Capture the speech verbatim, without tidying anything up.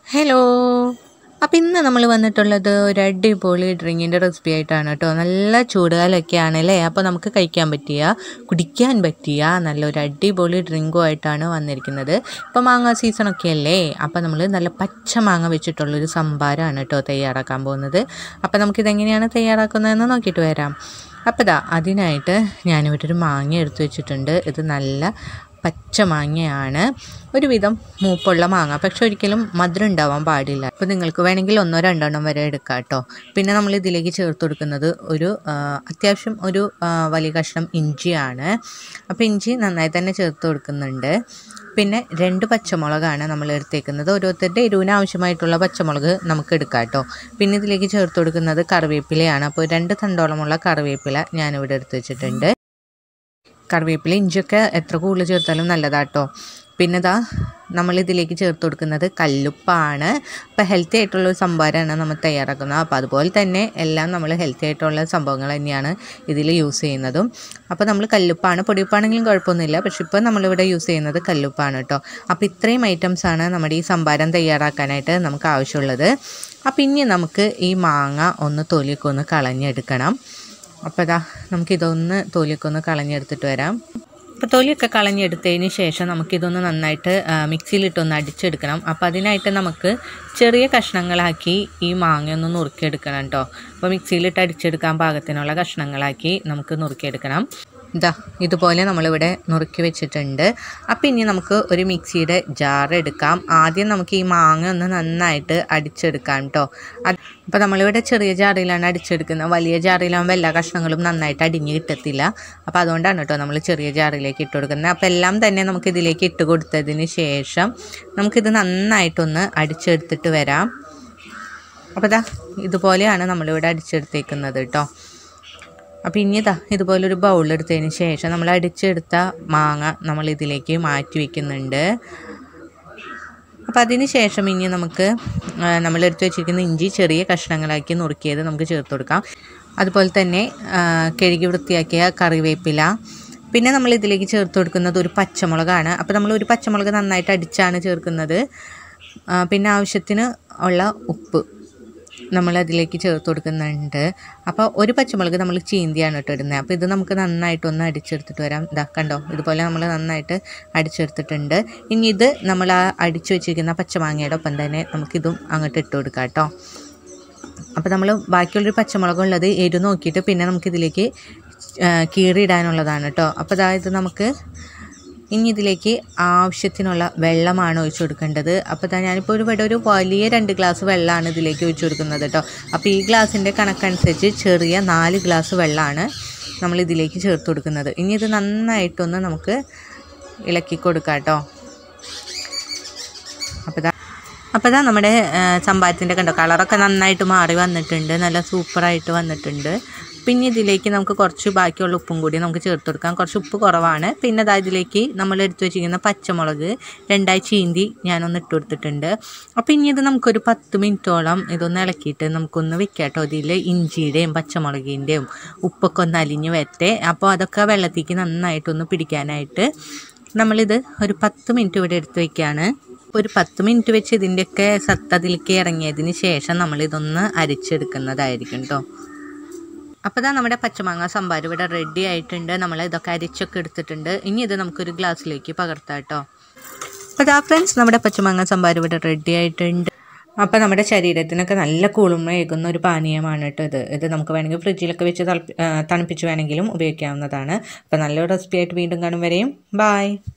Hello. അപ്പോൾ ഇന്ന് നമ്മൾ വന്നിട്ടുള്ളത് ഒരു അടിപൊളി ഡ്രിങ്കിൻ്റെ റെസിപ്പി ആയിട്ടാണ് കേട്ടോ. നല്ല ചൂടുകാലമൊക്കെ ആണല്ലേ, അപ്പോൾ നമുക്ക് കഴിക്കാൻ പറ്റിയ കുടിക്കാൻ പറ്റിയ നല്ലൊരു അടിപൊളി ഡ്രിങ്കും ആയിട്ടാണ് വന്നിരിക്കുന്നത്. ഇപ്പോൾ മാങ്ങ സീസണൊക്കെ അല്ലേ, അപ്പോൾ നമ്മൾ നല്ല പച്ച മാങ്ങ വെച്ചിട്ടുള്ളൊരു സംഭാരമാണ് കേട്ടോ തയ്യാറാക്കാൻ പോകുന്നത്. അപ്പോൾ നമുക്കിതെങ്ങനെയാണ് തയ്യാറാക്കുന്നതെന്ന് നോക്കിയിട്ട് വരാം. അപ്പോൾ ഇതാ അതിനായിട്ട് ഞാനിവിടെ ഒരു മാങ്ങ എടുത്തു വെച്ചിട്ടുണ്ട്. ഇത് നല്ല പച്ച മാങ്ങയാണ്, ഒരുവിധം മൂപ്പുള്ള മാങ്ങ, പക്ഷെ ഒരിക്കലും മധുരം ഉണ്ടാവാൻ പാടില്ല. അപ്പോൾ നിങ്ങൾക്ക് വേണമെങ്കിൽ ഒന്നോ രണ്ടെണ്ണം വരെ എടുക്കാം കേട്ടോ. പിന്നെ നമ്മൾ ഇതിലേക്ക് ചേർത്ത് കൊടുക്കുന്നത് ഒരു അത്യാവശ്യം ഒരു വലിയ കഷ്ണം ഇഞ്ചിയാണ്. അപ്പോൾ ഇഞ്ചി നന്നായി തന്നെ ചേർത്ത് കൊടുക്കുന്നുണ്ട്. പിന്നെ രണ്ട് പച്ചമുളകാണ് നമ്മൾ എടുത്തേക്കുന്നത്. ഓരോരുത്തരുടെ എരിവിന് ആവശ്യമായിട്ടുള്ള പച്ചമുളക് നമുക്ക് എടുക്കാം കേട്ടോ. പിന്നെ ഇതിലേക്ക് ചേർത്ത് കൊടുക്കുന്നത് കറിവേപ്പിലയാണ്. അപ്പോൾ രണ്ട് തണ്ടോളമുള്ള കറിവേപ്പില ഞാനിവിടെ എടുത്ത് വെച്ചിട്ടുണ്ട്. കറിവേപ്പില ഇഞ്ചിയൊക്കെ എത്ര കൂടുതൽ ചേർത്താലും നല്ലതാട്ടോ. പിന്നെ ഇതാ നമ്മളിതിലേക്ക് ചേർത്ത് കൊടുക്കുന്നത് കല്ലുപ്പാണ്. അപ്പോൾ ഹെൽത്തി ആയിട്ടുള്ള ഒരു സംഭാരമാണ് നമ്മൾ തയ്യാറാക്കുന്നത്. അപ്പോൾ അതുപോലെ തന്നെ എല്ലാം നമ്മൾ ഹെൽത്തി ആയിട്ടുള്ള സംഭവങ്ങൾ തന്നെയാണ് ഇതിൽ യൂസ് ചെയ്യുന്നതും. അപ്പോൾ നമ്മൾ കല്ലുപ്പാണ്, പൊടിയുപ്പാണെങ്കിലും കുഴപ്പമൊന്നുമില്ല, പക്ഷെ ഇപ്പോൾ നമ്മളിവിടെ യൂസ് ചെയ്യുന്നത് കല്ലുപ്പാണ് കേട്ടോ. അപ്പോൾ ഇത്രയും ഐറ്റംസാണ് നമ്മുടെ ഈ സംഭാരം തയ്യാറാക്കാനായിട്ട് നമുക്ക് ആവശ്യമുള്ളത്. അപ്പോൾ ഇനി നമുക്ക് ഈ മാങ്ങ ഒന്ന് തൊലിയൊക്കെ ഒന്ന് കളഞ്ഞെടുക്കണം. അപ്പോൾ ഇതാ നമുക്കിതൊന്ന് തൊലിയൊക്കെ ഒന്ന് കളഞ്ഞെടുത്തിട്ട് വരാം. അപ്പോൾ തൊലിയൊക്കെ കളഞ്ഞെടുത്തതിന് ശേഷം നമുക്കിതൊന്ന് നന്നായിട്ട് മിക്സിയിലിട്ടൊന്ന് അടിച്ചെടുക്കണം. അപ്പോൾ അതിനായിട്ട് നമുക്ക് ചെറിയ കഷ്ണങ്ങളാക്കി ഈ മാങ്ങ ഒന്ന് നുറുക്കിയെടുക്കണം കേട്ടോ. അപ്പോൾ മിക്സിയിലിട്ട് അടിച്ചെടുക്കാൻ പാകത്തിനുള്ള കഷ്ണങ്ങളാക്കി നമുക്ക് നുറുക്കിയെടുക്കണം. ഇതാ ഇതുപോലെ നമ്മളിവിടെ നുറുക്കി വെച്ചിട്ടുണ്ട്. അപ്പോൾ ഇനി നമുക്ക് ഒരു മിക്സിയുടെ ജാർ എടുക്കാം. ആദ്യം നമുക്ക് ഈ മാങ്ങ ഒന്ന് നന്നായിട്ട് അടിച്ചെടുക്കാം കേട്ടോ. അപ്പോൾ നമ്മളിവിടെ ചെറിയ ജാറിലാണ് അടിച്ചെടുക്കുന്നത്. വലിയ ജാറിലാകുമ്പോൾ എല്ലാ കഷ്ണങ്ങളും നന്നായിട്ട് അടിഞ്ഞ് കിട്ടത്തില്ല. അപ്പോൾ അതുകൊണ്ടാണ് കേട്ടോ നമ്മൾ ചെറിയ ജാറിലേക്ക് ഇട്ട് കൊടുക്കുന്നത്. അപ്പോൾ എല്ലാം തന്നെ നമുക്ക് ഇതിലേക്ക് ഇട്ട് കൊടുത്തതിന് ശേഷം നമുക്കിത് നന്നായിട്ടൊന്ന് അടിച്ചെടുത്തിട്ട് വരാം. അപ്പോൾ ഇതാ ഇതുപോലെയാണ് നമ്മളിവിടെ അടിച്ചെടുത്തേക്കുന്നത് കേട്ടോ. അപ്പോൾ ഇനി ഇതാ ഇതുപോലൊരു ബൗളെടുത്തതിന് ശേഷം നമ്മൾ അടിച്ചെടുത്ത മാങ്ങ നമ്മൾ ഇതിലേക്ക് മാറ്റി വയ്ക്കുന്നുണ്ട്. അപ്പോൾ അതിന് ശേഷം ഇനി നമുക്ക് നമ്മളെടുത്ത് വെച്ചിരിക്കുന്ന ഇഞ്ചി ചെറിയ കഷ്ണങ്ങളാക്കി നുറുക്കിയത് നമുക്ക് ചേർത്ത് കൊടുക്കാം. അതുപോലെ തന്നെ കഴുകി വൃത്തിയാക്കിയ കറിവേപ്പില, പിന്നെ നമ്മൾ ഇതിലേക്ക് ചേർത്ത് കൊടുക്കുന്നത് ഒരു പച്ചമുളകാണ്. അപ്പോൾ നമ്മൾ ഒരു പച്ചമുളക് നന്നായിട്ട് അടിച്ചാണ് ചേർക്കുന്നത്. പിന്നെ ആവശ്യത്തിന് ഉള്ള ഉപ്പ് നമ്മളതിലേക്ക് ചേർത്ത് കൊടുക്കുന്നുണ്ട്. അപ്പോൾ ഒരു പച്ചമുളക് നമ്മൾ ചീന്തിയാണ് കേട്ടോ ഇടുന്നത്. അപ്പോൾ ഇത് നമുക്ക് നന്നായിട്ടൊന്ന് അടിച്ചെടുത്തിട്ട് വരാം. ഇതാ കണ്ടോ, ഇതുപോലെ നമ്മൾ നന്നായിട്ട് അടിച്ചെടുത്തിട്ടുണ്ട്. ഇനി ഇത് നമ്മൾ ആ അടിച്ചു വെച്ചിരിക്കുന്ന പച്ചമാങ്ങയുടെ ഒപ്പം തന്നെ നമുക്കിതും അങ്ങോട്ട് ഇട്ട് കൊടുക്കാം കേട്ടോ. അപ്പോൾ നമ്മൾ ബാക്കിയുള്ളൊരു പച്ചമുളകുള്ളത് എരിവ് നോക്കിയിട്ട് പിന്നെ നമുക്കിതിലേക്ക് കീറിയിടാനുള്ളതാണ് കേട്ടോ. അപ്പോൾ അതായത് നമുക്ക് ഇനി ഇതിലേക്ക് ആവശ്യത്തിനുള്ള വെള്ളമാണ് ഒഴിച്ചു കൊടുക്കേണ്ടത്. അപ്പോൾ ഇതാ ഞാനിപ്പോൾ ഒരു ഇവിടെ ഒരു വലിയ രണ്ട് ഗ്ലാസ് വെള്ളമാണ് ഇതിലേക്ക് ഒഴിച്ചു കൊടുക്കുന്നത് കേട്ടോ. അപ്പോൾ ഈ ഗ്ലാസിൻ്റെ കണക്കനുസരിച്ച് ചെറിയ നാല് ഗ്ലാസ് വെള്ളമാണ് നമ്മൾ ഇതിലേക്ക് ചേർത്ത് കൊടുക്കുന്നത്. ഇനി ഇത് നന്നായിട്ടൊന്ന് നമുക്ക് ഇളക്കി കൊടുക്കാം കേട്ടോ. അപ്പോൾ ഇതാ അപ്പോൾ ഇതാ നമ്മുടെ സംഭാരത്തിൻ്റെ കണ്ടോ കളറൊക്കെ നന്നായിട്ട് മാറി വന്നിട്ടുണ്ട്, നല്ല സൂപ്പറായിട്ട് വന്നിട്ടുണ്ട്. പിന്നെ ഇതിലേക്ക് നമുക്ക് കുറച്ച് ബാക്കിയുള്ള ഉപ്പും കൂടി നമുക്ക് ചേർത്ത് കൊടുക്കാം. കുറച്ച് ഉപ്പ് കുറവാണ്. പിന്നെ അതാ ഇതിലേക്ക് നമ്മൾ എടുത്തു വെച്ചിരിക്കുന്ന പച്ചമുളക് രണ്ടായി ചീന്തി ഞാനൊന്ന് ഇട്ട് കൊടുത്തിട്ടുണ്ട്. അപ്പോൾ ഇനി ഇത് നമുക്കൊരു പത്ത് മിനിറ്റോളം ഇതൊന്ന് ഇളക്കിയിട്ട് നമുക്കൊന്ന് വെക്കാം കേട്ടോ. ഇതിൽ ഇഞ്ചിയുടെയും പച്ചമുളകിൻ്റെയും ഉപ്പൊക്കെ ഒന്ന് അലിഞ്ഞ് വരട്ടെ. അപ്പോൾ അതൊക്കെ വെള്ളത്തേക്ക് നന്നായിട്ടൊന്ന് പിടിക്കാനായിട്ട് നമ്മളിത് ഒരു പത്ത് മിനിറ്റ് ഇവിടെ എടുത്ത് വയ്ക്കുകയാണ്. ഒരു പത്ത് മിനിറ്റ് വെച്ച് ഇതിൻ്റെയൊക്കെ സത്ത് അതിലേക്ക് ഇറങ്ങിയതിന് ശേഷം നമ്മളിതൊന്ന് അരിച്ചെടുക്കുന്നതായിരിക്കും കേട്ടോ. അപ്പോൾ ഇതാ നമ്മുടെ പച്ചമാങ്ങ സംഭാരം ഇവിടെ റെഡി ആയിട്ടുണ്ട്. നമ്മൾ ഇതൊക്കെ അരിച്ചൊക്കെ എടുത്തിട്ടുണ്ട്. ഇനി ഇത് നമുക്കൊരു ഗ്ലാസ്സിലേക്ക് പകർത്താം കേട്ടോ. അപ്പോൾ ഇതാ ഫ്രണ്ട്സ് നമ്മുടെ പച്ചമാങ്ങ സംഭാരം ഇവിടെ റെഡി ആയിട്ടുണ്ട്. അപ്പോൾ നമ്മുടെ ശരീരത്തിനൊക്കെ നല്ല കുളിർമയേകുന്ന ഒരു പാനീയമാണ് കേട്ടോ ഇത്. ഇത് നമുക്ക് വേണമെങ്കിൽ ഫ്രിഡ്ജിലൊക്കെ വെച്ച് തണുപ്പിച്ച് വേണമെങ്കിലും ഉപയോഗിക്കാവുന്നതാണ്. അപ്പോൾ നല്ലൊരു റെസിപ്പി ആയിട്ട് വീണ്ടും കാണും വരെയും ബായ്.